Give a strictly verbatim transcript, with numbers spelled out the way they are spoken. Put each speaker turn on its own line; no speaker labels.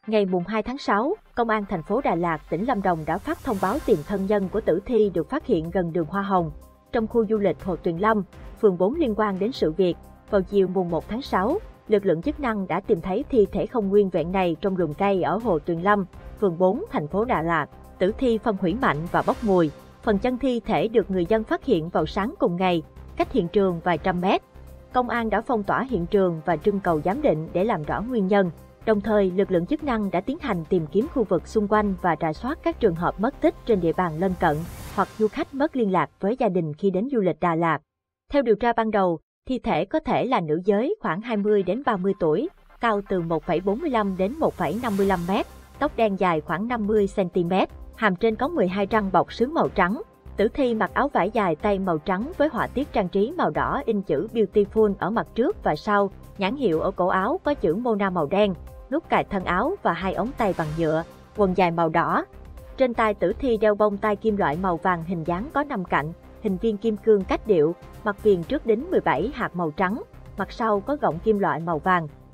Ngày hai tháng sáu, Công an thành phố Đà Lạt, tỉnh Lâm Đồng đã phát thông báo tìm thân nhân của tử thi được phát hiện gần đường Hoa Hồng, trong khu du lịch Hồ Tuyền Lâm, phường bốn liên quan đến sự việc. Vào chiều mùng một tháng sáu, lực lượng chức năng đã tìm thấy thi thể không nguyên vẹn này trong rừng cây ở Hồ Tuyền Lâm, phường bốn, thành phố Đà Lạt. Tử thi phân hủy mạnh và bốc mùi. Phần chân thi thể được người dân phát hiện vào sáng cùng ngày, cách hiện trường vài trăm mét. Công an đã phong tỏa hiện trường và trưng cầu giám định để làm rõ nguyên nhân. Đồng thời, lực lượng chức năng đã tiến hành tìm kiếm khu vực xung quanh và rà soát các trường hợp mất tích trên địa bàn lân cận hoặc du khách mất liên lạc với gia đình khi đến du lịch Đà Lạt. Theo điều tra ban đầu, thi thể có thể là nữ giới khoảng hai mươi đến ba mươi tuổi, cao từ một phẩy bốn mươi lăm đến một phẩy năm mươi lăm mét, tóc đen dài khoảng năm mươi xăng ti mét, hàm trên có mười hai răng bọc sứ màu trắng. Tử thi mặc áo vải dài tay màu trắng với họa tiết trang trí màu đỏ in chữ Beautiful ở mặt trước và sau, nhãn hiệu ở cổ áo có chữ Mona màu đen, nút cài thân áo và hai ống tay bằng nhựa, quần dài màu đỏ. Trên tay tử thi đeo bông tai kim loại màu vàng hình dáng có năm cạnh, hình viên kim cương cách điệu, mặt viền trước đính mười bảy hạt màu trắng, mặt sau có gọng kim loại màu vàng.